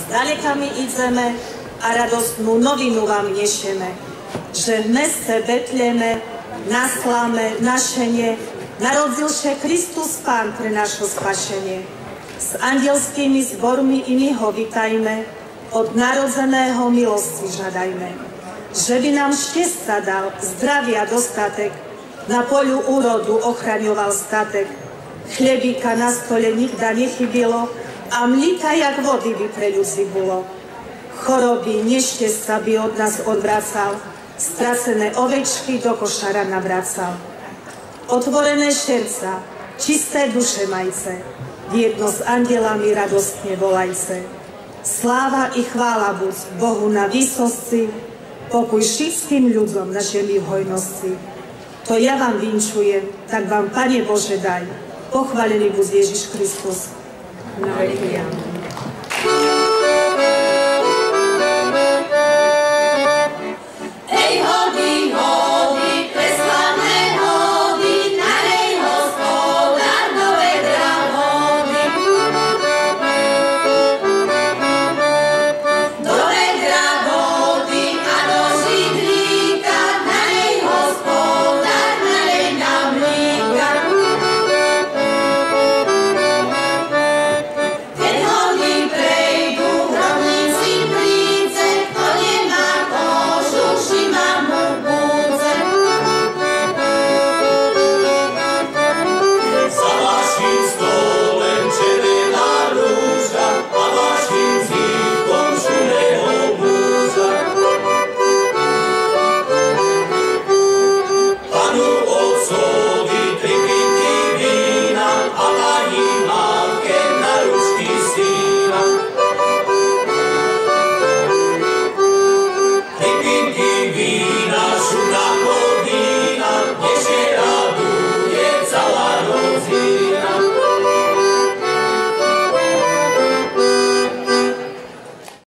zdaleka my idzeme a radostnú novinu vám nešeme, že v meste Betleme na sláme našenie narodil sa Kristus Pán pre naše spašenie. S andelskými zbormi i my ho vitajme, od narodzeného milosti žadajme. Že by nám šťastia dal, zdravia dostatek, na poľu úrodu ochraňoval statek, chlebíka na stole nikda nechybilo a mlíka jak vody by pre ľudí bolo. Choroby, nešťastia by od nás odvracal, stracené ovečky do košara navracal. Otvorené srdca, čisté duše majce, jedno s andelami radostne volajce. Sláva i chvála buď Bohu na výsosti, pokoj všetkým ľuďom na zemi v hojnosti. To ja vám vinčujem, tak vám, Pane Bože, daj. Pochválený buď Ježiš Kristus. Na veky.